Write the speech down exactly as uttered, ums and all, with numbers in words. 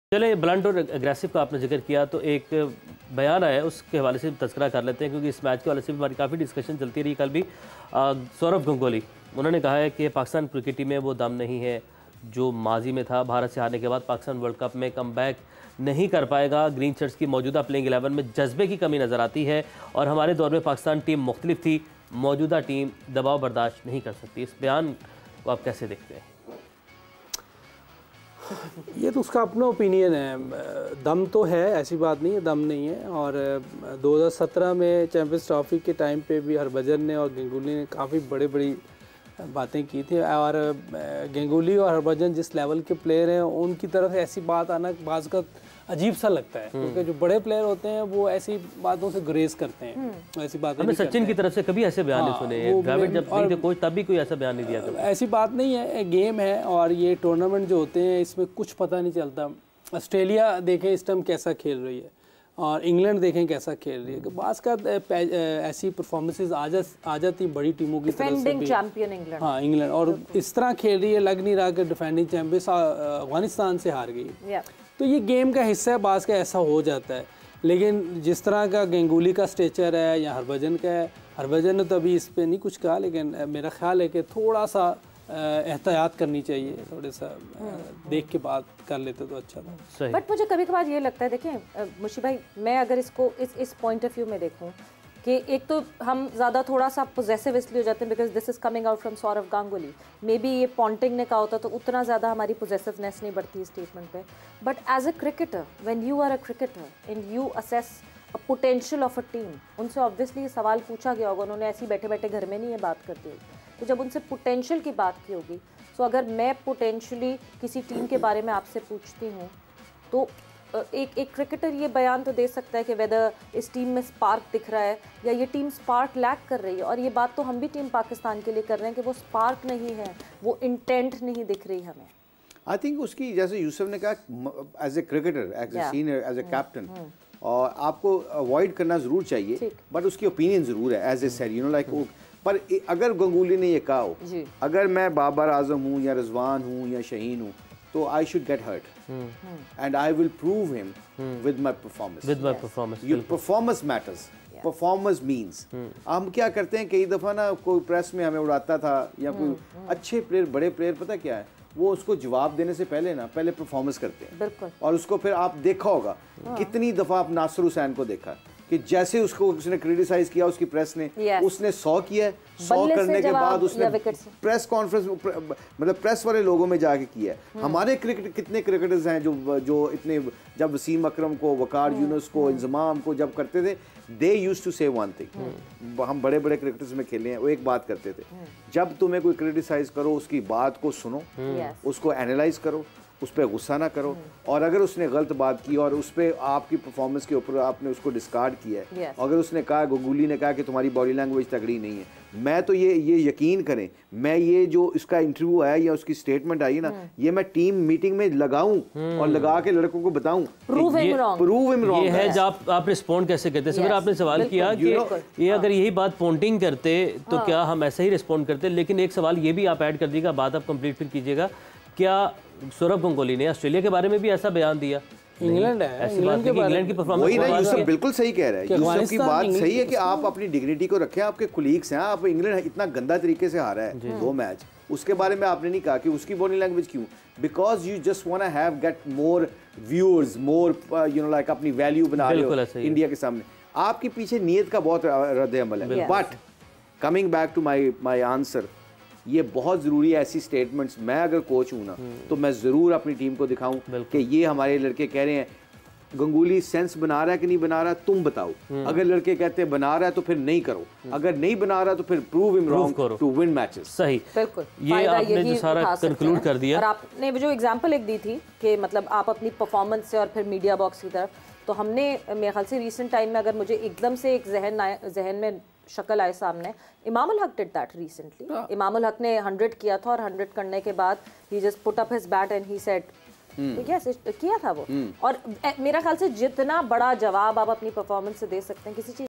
चले ब्लंट और एग्रेसिव का आपने जिक्र किया तो एक बयान आया उसके हवाले से तज़किरा कर लेते हैं, क्योंकि इस मैच के हवाले से भी हमारी काफ़ी डिस्कशन चलती रही। कल भी सौरभ गंगोली उन्होंने कहा है कि पाकिस्तान क्रिकेट टीम में वो दम नहीं है जो माजी में था। भारत से हारने के बाद पाकिस्तान वर्ल्ड कप में कमबैक नहीं कर पाएगा। ग्रीन शर्ट्स की मौजूदा प्लेइंग इलेवन में जज्बे की कमी नज़र आती है और हमारे दौर में पाकिस्तान टीम मुख्तलिफ थी, मौजूदा टीम दबाव बर्दाश्त नहीं कर सकती। इस बयान को आप कैसे देखते हैं? ये तो उसका अपना ओपिनियन है। दम तो है, ऐसी बात नहीं है दम नहीं है। और दो हज़ार सत्रह में चैंपियंस ट्रॉफी के टाइम पे भी हरभजन ने और गंगूली ने काफ़ी बड़े बड़ी बातें की थी। और गंगूली और हरभजन जिस लेवल के प्लेयर हैं उनकी तरफ ऐसी बात आना बाज़ का अजीब सा लगता है, क्योंकि जो बड़े प्लेयर होते हैं वो ऐसी बातों से गुरेज करते हैं, ऐसी बातें नहीं सचिन की तरफ से कभी ऐसे बयान नहीं सुने, द्रविड़ जब नहीं थे कोच तब भी कोई ऐसा बयान नहीं दिया था। ऐसी बात नहीं है, गेम है और ये टूर्नामेंट जो होते हैं इसमें कुछ पता नहीं चलता। ऑस्ट्रेलिया देखें इस टाइम कैसा खेल रही है और इंग्लैंड देखें कैसा खेल रही है। बास का ऐसी परफॉर्मेंसेस आ जा आ जाती बड़ी टीमों की तरफ से भी। चैंपियन इंग्लैंड, हाँ इंग्लैंड, और इस तरह खेल रही है, लग नहीं रहा कि डिफेंडिंग चैंपियन अफगानिस्तान से हार गई। तो ये गेम का हिस्सा है, बास का ऐसा हो जाता है। लेकिन जिस तरह का गंगूली का स्टेचर है या हरभजन का है, हरभजन ने तो अभी इस पर नहीं कुछ कहा, लेकिन मेरा ख्याल है कि थोड़ा सा एहतियात करनी चाहिए, थोड़ा सा देख के बात कर लेते तो अच्छा था। बट मुझे कभी कभार ये लगता है, देखें मुशी भाई, मैं अगर इसको इस इस पॉइंट ऑफ व्यू में देखूं कि एक तो हम ज़्यादा थोड़ा सा पोजेसिव इसलिए हो जाते हैं because this is coming out from Sourav Ganguly. May be ये पॉन्टिंग ने कहा होता तो उतना ज़्यादा हमारी पोजेसिवनेस नहीं बढ़ती स्टेटमेंट पे। But as a cricketer, when you are a cricketer and you assess a potential of a team, उनसे ऑब्वियसली ये सवाल पूछा गया होगा, उन्होंने ऐसे बैठे बैठे घर में नहीं ये बात करती होगी। तो जब उनसे पोटेंशियल की बात की होगी, तो अगर मैं पोटेंशियली किसी टीम के बारे में आपसे पूछती हूँ तो एक एक क्रिकेटर ये बयान तो दे सकता है कि वेदर इस टीम में स्पार्क दिख रहा है या ये टीम स्पार्क लैक कर रही है। और ये बात तो हम भी टीम पाकिस्तान के लिए कर रहे हैं कि वो स्पार्क नहीं है, वो इंटेंट नहीं दिख रही हमें। आई थिंक उसकी, जैसे यूसुफ ने कहा, as a cricketer, as a senior, as a captain, और आपको अवॉइड करना ज़रूर चाहिए, बट उसकी ओपिनियन ज़रूर है as a said, you know like. पर अगर गंगूली ने ये कहा हो, अगर मैं बाबर आजम हूँ या रिजवान हूँ या शहीन हूँ, तो I should get hurt, hmm. and I will prove him hmm. with my performance. With my yes. performance. Your performance matters. Yeah. Performance means. Hmm. हम क्या करते हैं, कई दफ़ा ना कोई प्रेस में हमें उड़ाता था या कोई hmm. अच्छे प्लेयर, बड़े प्लेयर, पता क्या है, वो उसको जवाब देने से पहले ना पहले परफॉर्मेंस करते हैं। बिल्कुल। और उसको फिर आप देखा होगा हाँ. कितनी दफ़ा आप नासिर हुसैन को देखा कि जैसे उसको उसने क्रिटिसाइज किया उसकी प्रेस ने, yes. उसने सौ किया, सौ करने के बाद उसने प्रेस कॉन्फ्रेंस मतलब प्रेस वाले लोगों में जाके किया है। हमारे क्रिकेट कितने क्रिकेटर्स हैं जो जो इतने, जब वसीम अकरम को, वकार यूनुस को, इंजमाम को जब करते थे, they used to say one thing. हम बड़े बड़े क्रिकेटर्स में खेले हैं, वो एक बात करते थे, जब तुम्हें कोई क्रिटिसाइज करो उसकी बात को सुनो, उसको एनालाइज करो, उस पर गुस्सा ना करो, और अगर उसने गलत बात की और उस पर आपकी परफॉर्मेंस के ऊपर आपने उसको डिस्कार्ड किया है, yes. अगर उसने कहा, गंगूली ने कहा कि तुम्हारी बॉडी लैंग्वेज तगड़ी नहीं है, मैं तो ये ये यकीन करें, मैं ये जो इसका इंटरव्यू है या उसकी स्टेटमेंट आई ना, ये मैं टीम मीटिंग में लगाऊं और लगा के लड़कों को बताऊं, prove him wrong, prove him wrong. ये है जब आप, आप रिस्पॉन्ड कैसे करते हैं। सर आपने सवाल किया कि ये अगर यही बात पॉन्टिंग करते तो क्या हम ऐसे ही रिस्पॉन्ड करते, लेकिन एक सवाल ये भी आप ऐड कर दीजिएगा, बात आप कंप्लीट फिर कीजिएगा, क्या सौरभ गंगोली ने ऑस्ट्रेलिया के बारे में भी ऐसा बयान दिया? इंग्लैंड है, इंग्लैंड के इंग्लैंड की परफॉर्मेंस वही ना, यूसुफ बिल्कुल सही कह रहा है। यूसुफ की बात सही है कि आप अपनी डिग्निटी को रखें, आपके कुलीग्स हैं, आप इंग्लैंड इतना गंदा तरीके से हारा है दो मैच, उसके बारे में आपने नहीं कहा कि उसकी बॉडी लैंग्वेज क्यों, because you just want to have get more viewers, more you know like अपनी वैल्यू बना रहे हो इंडिया के सामने। आपके पीछे नीयत का बहुत रद्द अमल है। But coming back to my my answer, ये बहुत ज़रूरी है ऐसी स्टेटमेंट्स। मैं अगर कोच हूँ ना तो मैं ज़रूर अपनी टीम को दिखाऊं कि ये हमारे लड़के कह रहे हैं, गंगूली सेंस बना रहा है कि नहीं बना रहा, तुम बताओ। अगर लड़के कहते हैं बना रहा है तो फिर नहीं करो, अगर नहीं बना रहा तो फिर prove him wrong to win matches. सही, बिल्कुल। ये आपने जो सारा कंक्लूड कर दिया, और आपने जो एग्जांपल एक दी थी कि मतलब आप अपनी परफॉर्मेंस से और फिर मीडिया बॉक्स की तरफ, तो हमने मेरे ख्याल से रिसेंट टाइम में, अगर मुझे एकदम से एक जहन जहन में शक्ल आए सामने, Imam ul Haq did that recently. Imam ul Haq ने हंड्रेड किया था और हंड्रेड करने के बाद ही just put up his bat and he said, yes, किया था वो। और मेरा ख्याल से जितना बड़ा जवाब आप अपनी परफॉर्मेंस से दे सकते हैं किसी चीज